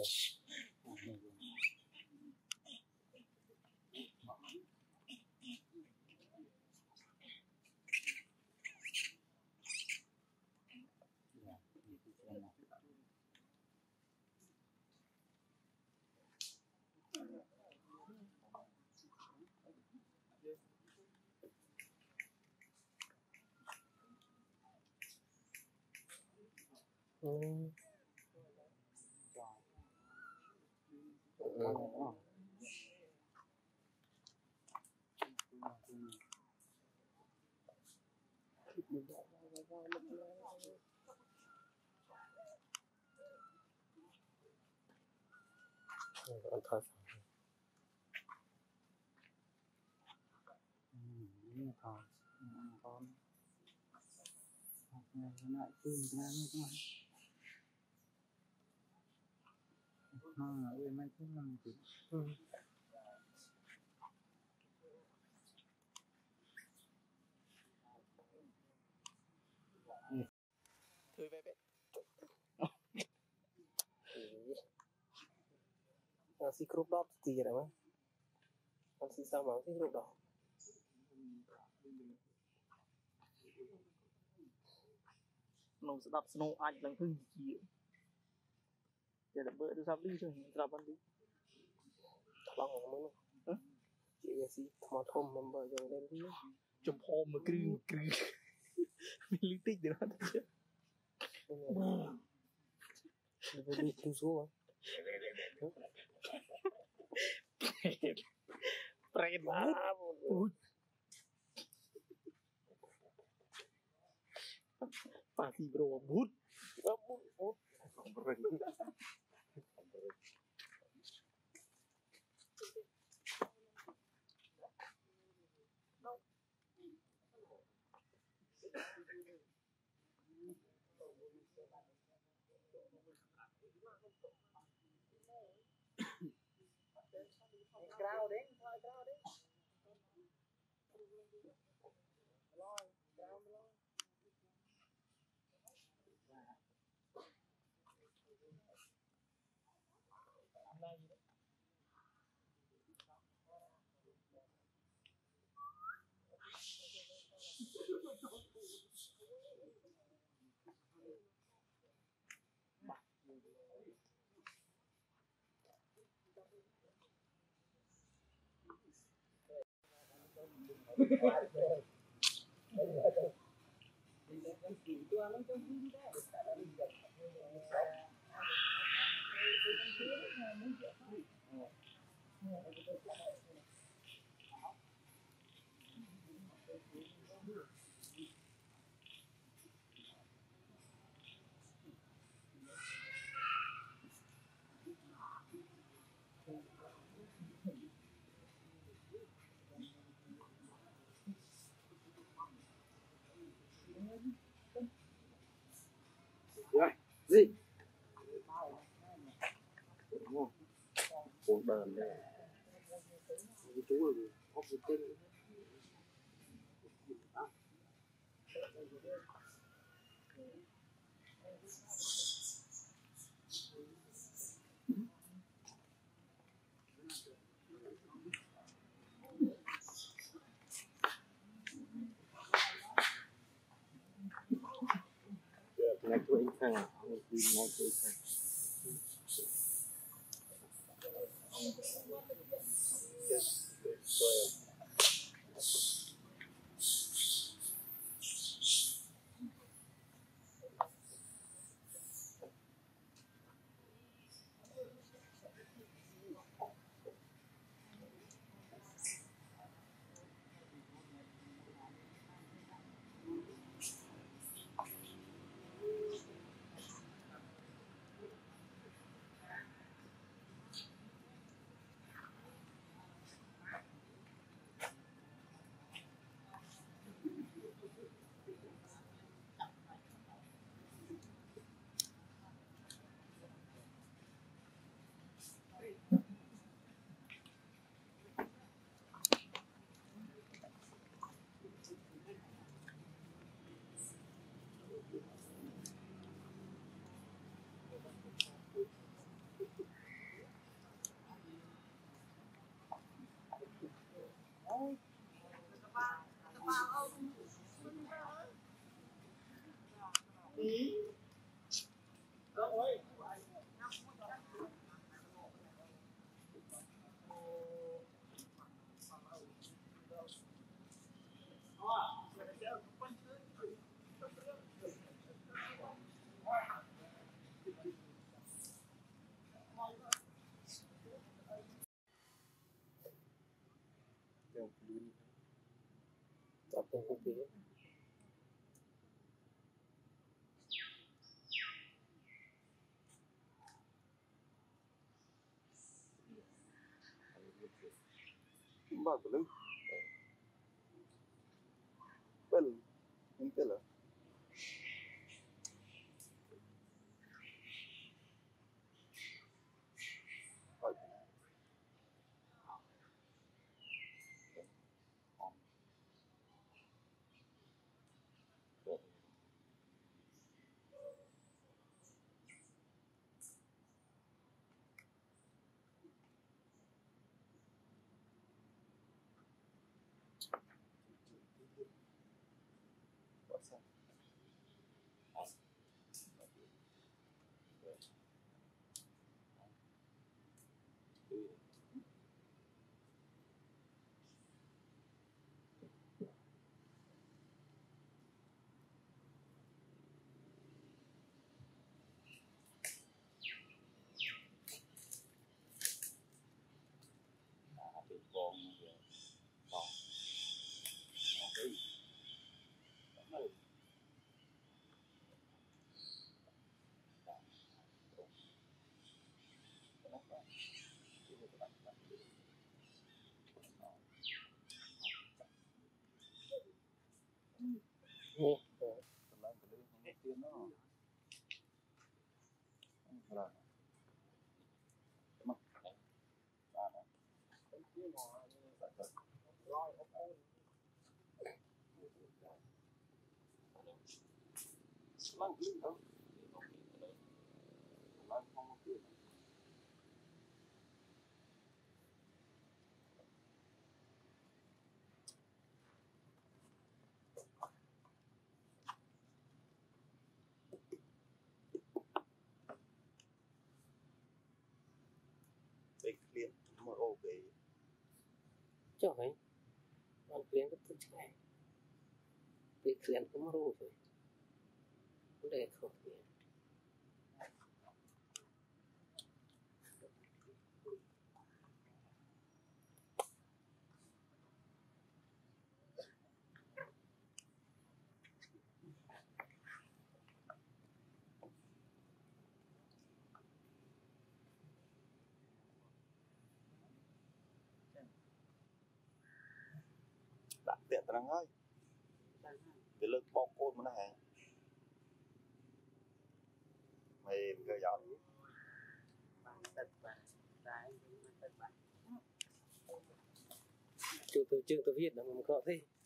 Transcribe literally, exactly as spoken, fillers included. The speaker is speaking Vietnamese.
Ừ. Ừ. Ăn thật. Ừ, còn con này lại tìm ra nữa mà ơi mấy cái năm thì Ừ. Thôi về bé. Nó xí crop top thì rồi mà. Nó xí sao mà xí crop đó. nó sẽ đập snow anh lần thứ gì để đập bữa tôi sắp đi rồi đập ăn đi Lòng không muốn. Chị về xí mà thôm mà bờ rồi lên đi. chụp hôm mà cứ cứ mình lý tích để nó chứ Đi đi đi xuống. Pren bút pasti bro bút Bút bút. Grau đấy, thôi grau đấy. Rồi, grau rồi. Rồi, gì? Đúng không? Cuốn bờn đây. Cái chú là có cái tên. Ngay cuối thằng, ngay cuối thằng. Không không tí Bagulho. Bello. Entela. Nè, Big clean. More okay. trời bạn client rất thích này vì client cũng mất rồi để không client Đặt tiện tao ơi. Cái lực bọc côn mà này. Mày cơ giọt. trường tôi trường tôi viết là một cọ thế